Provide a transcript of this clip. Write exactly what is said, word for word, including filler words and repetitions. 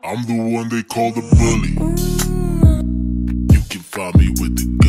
I'm the one they call the bully. You can find me with the